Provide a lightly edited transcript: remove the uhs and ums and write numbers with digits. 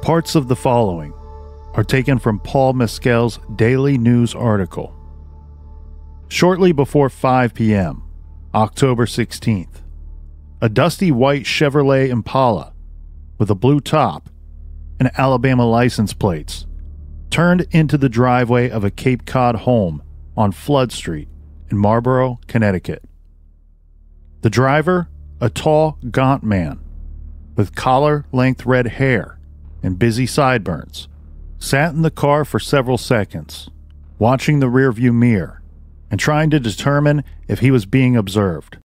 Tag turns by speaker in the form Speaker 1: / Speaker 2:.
Speaker 1: Parts of the following are taken from Paul Mescal's Daily News article. Shortly before 5 p.m., October 16th, a dusty white Chevrolet Impala with a blue top and Alabama license plates turned into the driveway of a Cape Cod home on Flood Street in Marlborough, Connecticut. The driver, a tall, gaunt man with collar-length red hair and busy sideburns, sat in the car for several seconds, watching the rearview mirror and trying to determine if he was being observed.